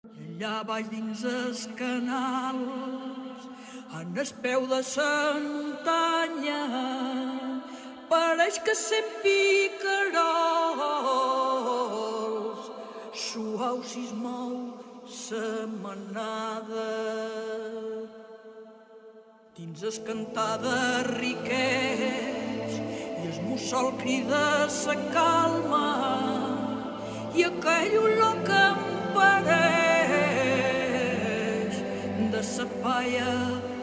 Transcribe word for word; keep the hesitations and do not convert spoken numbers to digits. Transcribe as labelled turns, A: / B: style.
A: Allà baix dins els canals, en el peu de la muntanya, pareix que sent picarols, suau si es mou la manada. Dins es cantar de riquets i el mussol crida sa calma i aquell olor que em pareix de sa paia